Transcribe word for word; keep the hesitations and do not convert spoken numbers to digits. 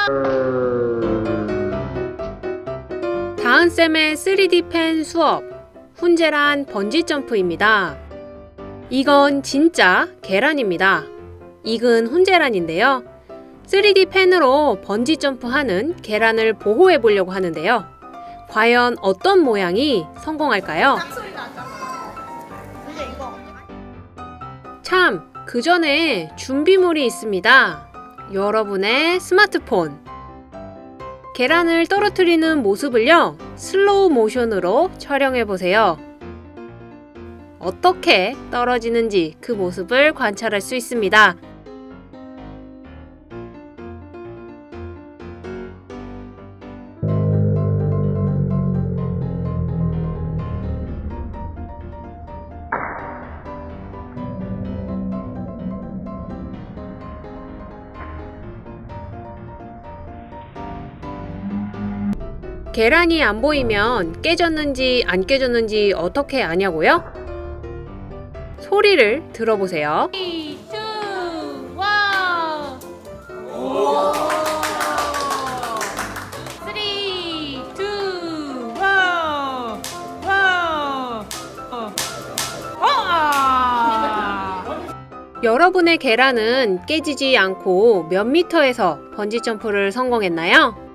다은 쌤의 쓰리디 펜 수업, 훈제란 번지점프입니다. 이건 진짜 계란입니다. 익은 훈제란인데요. 쓰리디 펜으로 번지점프하는 계란을 보호해 보려고 하는데요. 과연 어떤 모양이 성공할까요? 참, 그 전에 준비물이 있습니다. 여러분의 스마트폰. 계란을 떨어뜨리는 모습을요, 슬로우 모션으로 촬영해 보세요. 어떻게 떨어지는지 그 모습을 관찰할 수 있습니다. 계란이 안 보이면 깨졌는지 안 깨졌는지 어떻게 아냐고요? 소리를 들어보세요. 삼, 이, 일. 삼, 이, 일. 여러분의 계란은 깨지지 않고 몇 미터에서 번지점프를 성공했나요?